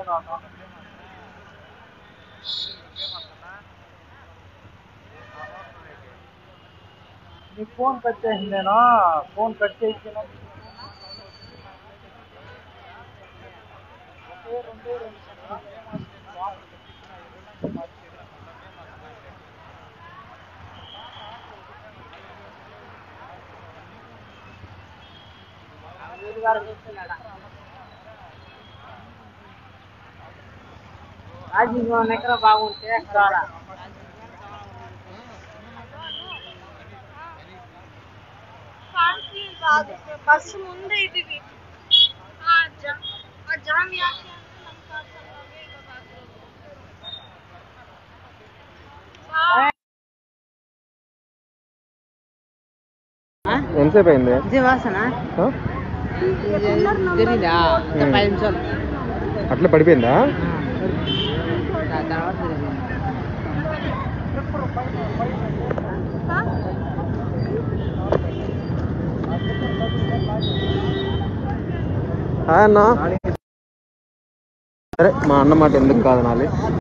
phone cut చేసిందేనా phone cut చేసినా ఎక్కడ బాగుంటే బస్సు ముందే ఇది జామ్ ఎంతసేపు అయింది జీవాసన తెలీదా 5 నిమిషాలు అట్లా పడిపోయిందా అన్న సరే మా అన్న మాట ఎందుకు కాదనాలి